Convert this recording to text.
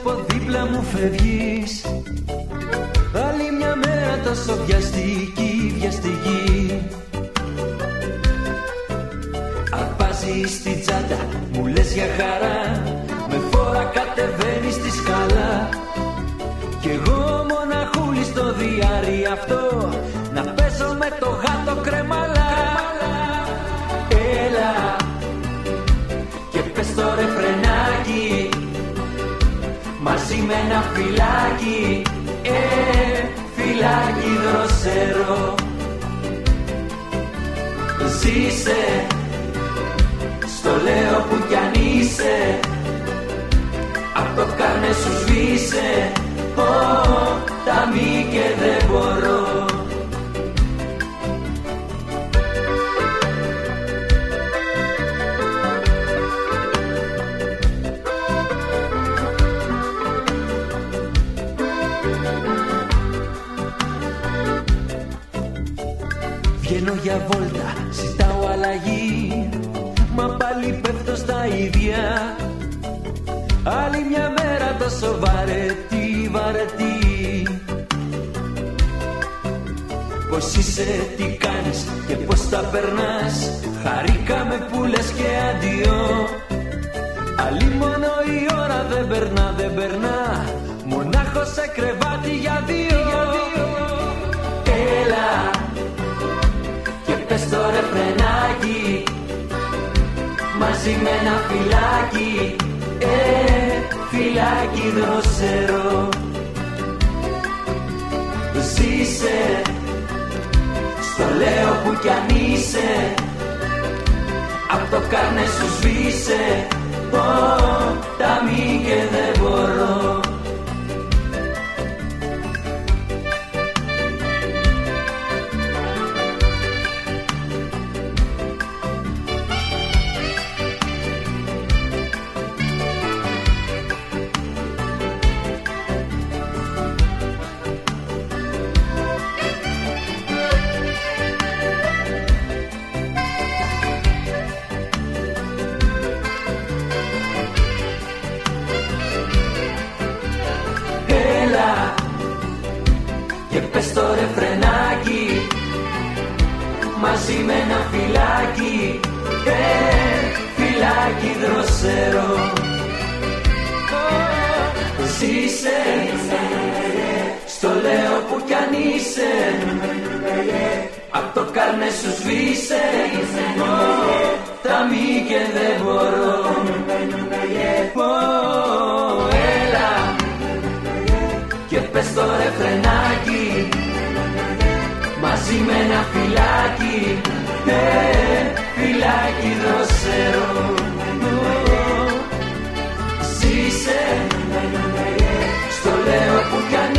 από δίπλα μου φεύγεις. Άλλη μια μέρα τόσο βιαστική, βιαστική. Αρπάζεις την τσάντα, μου λες για χαρά, με φόρα κατεβαίνεις στη σκάλα. Κι εγώ μοναχούλη στο διάρρη αυτό, να παίζω με το γάτο κρεμάλα. Έλα και πες το ρεφρενάκι, μαζί με ένα φυλάκι, φυλάκι δροσερό. Ζήσε, στο λέω που κι αν είσαι, απ' το κάρνε σου σβήσε, τα μη και δεν μπορώ. Βγαίνω για βόλτα, ζητάω αλλαγή, μα πάλι πέφτω στα ίδια. Άλλη μια μέρα τόσο βαρετή, βαρετή. Πώς είσαι, τι κάνεις και πώς τα περνάς, χαρήκαμε που λες και αντιό. Άλλη μόνο η ώρα δεν περνά, δεν περνά, μονάχος σε κρεβάτι για δύο. Έλα και πες το ρεφρενάκι, μαζί με ένα φυλάκι, φυλάκι δροσερό. Ζήσε, στο λέω που κι αν είσαι, απ' το κάρνε σου σβήσε, τα μη και δεν μπορώ. Στο ρεφρενάκι, μαζί με ένα φυλάκι, φυλάκι δροσερό. Ζήσε, στο λέω που κι αν είσαι, απ' το κάρνε σου σβήσε, τα μη και δεν μπορώ. Έλα και πες το ρεφρενάκι, μαζί με ένα φυλάκι, φυλάκι δροσερό. Ζήσε, στο λέω που κι αν